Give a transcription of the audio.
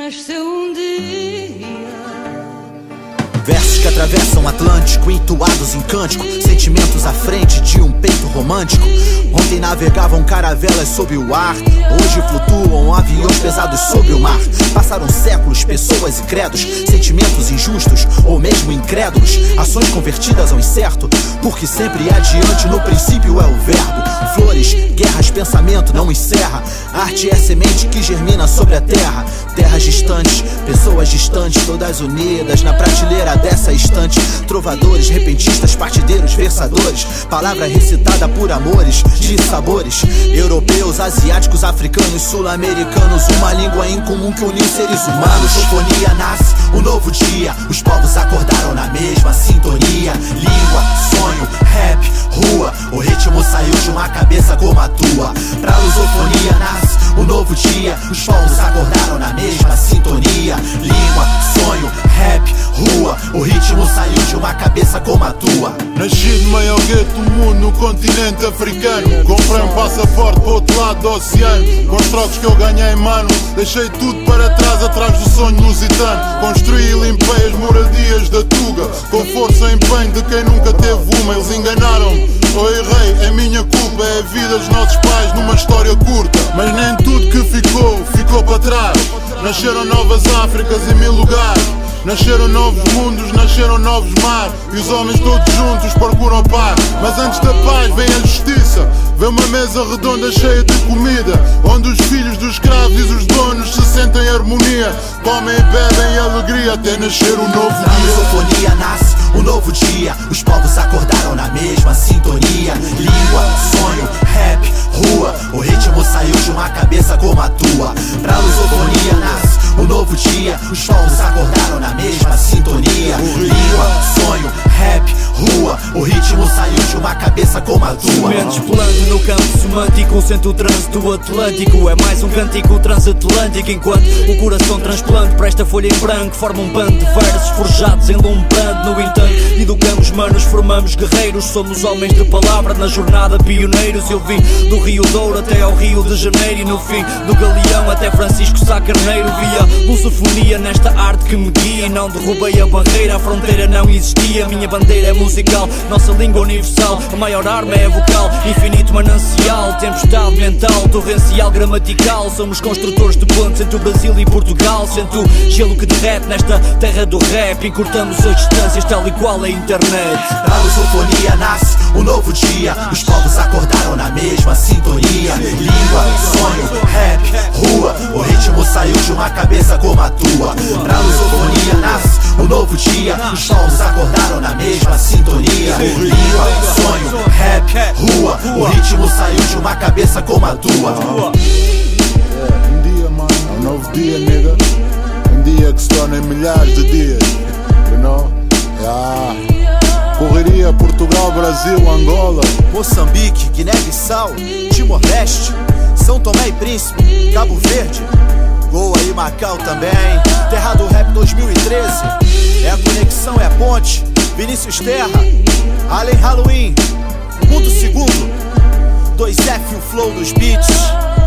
nasceu um dia. Versos que atravessam o Atlântico, entoados em cântico, sentimentos à frente de um peito romântico. Ontem navegavam caravelas sob o ar, hoje flutuam aviões pesados sobre o mar. Passaram séculos, pessoas e credos, sentimentos injustos ou mesmo incrédulos, ações convertidas ao incerto, porque sempre adiante no princípio é o verbo. Flores, guerras, pensamento não encerra. Arte é semente que germina sobre a terra. Terras distantes, pessoas distantes, todas unidas na prateleira dessa estante. Trovadores, repentistas, partideiros, versadores, palavra recitada por amores de sabores. Europeus, asiáticos, africanos, sul-americanos, uma língua em comum que une seres humanos. Sinfonia nasce, um novo dia, os povos acordaram na mesma sintonia. Língua, sonho, rap, rua, o ritmo saiu de uma cabeça como a tua. Pra lusofonia nasce, um novo dia, os povos acordaram na mesma sintonia. Língua, sonho, rap, rua, o ritmo saiu de uma cabeça como a tua. Nasci no maior gueto do mundo, no continente africano. Comprei um passaporte para o outro lado do oceano. Com os trocos que eu ganhei, mano, deixei tudo para trás, atrás do sonho lusitano. Construí e limpei as moradias da Tuga, com força e empenho de quem nunca teve uma. Eles enganaram-me, eu errei, é minha culpa. É a vida dos nossos pais numa história curta. Mas nem tudo que ficou, ficou para trás. Nasceram novas Áfricas em 1000 lugares. Nasceram novos mundos, nasceram novos mares. E os homens todos juntos procuram paz. Mas antes da paz vem a justiça. Vem uma mesa redonda cheia de comida, onde os filhos dos escravos e os donos se sentem em harmonia. Comem e bebem em alegria até nascer um novo dia. Na lusofonia nasce um novo dia, os povos acordaram na mesma sintonia. Língua, sonho, rap, rua, o ritmo saiu de uma cabeça como a tua. Pra lusofonia nasce um novo dia, os povos acordaram na mesma sintonia. Língua, sonho, rap, rua, o ritmo saiu de uma cabeça como a tua. Sementes plante no campo semântico, sente o trânsito atlântico. É mais um cântico transatlântico, enquanto o coração transplante presta folha em branco, forma um bando de versos forjados em lumbrando. No entanto, educamos manos, formamos guerreiros, somos homens de palavra na jornada pioneiros. Eu vim do Rio Douro até ao Rio de Janeiro, e no fim do Galeão até Francisco Sá Carneiro. Via lusofonia nesta arte que me guia, e não derrubei a barreira, a fronteira não existia. Minha bandeira é musical, nossa língua universal, a maior arma é a vocal, infinito manancial, tempestade mental, torrencial, gramatical. Somos construtores de pontes entre o Brasil e Portugal. Sento o gelo que derrete nesta terra do rap, encurtamos as distâncias tal e qual a internet. A lusofonia nasce um novo dia, os povos acordaram na mesma sintonia. Língua, sonho, rap, rua, o ritmo saiu de uma cabeça como a tua. Pra lusofonia nasce um novo dia, os povos acordaram na mesma sintonia. Língua, sonho, rap, rua, o ritmo saiu de uma cabeça como a tua. Um dia, mano, é um novo dia, nigga. Um dia que se torna em milhares de dias, you know? Correria, Portugal, Brasil, Angola, Moçambique, Guiné-Bissau, Timor-Leste, São Tomé e Príncipe, Cabo Verde, Goa e Macau também. Terra do Rap 2013, é a conexão, é a ponte. Vinícius Terra, Allen Halloween, Mundo Segundo, 2F o flow dos beats.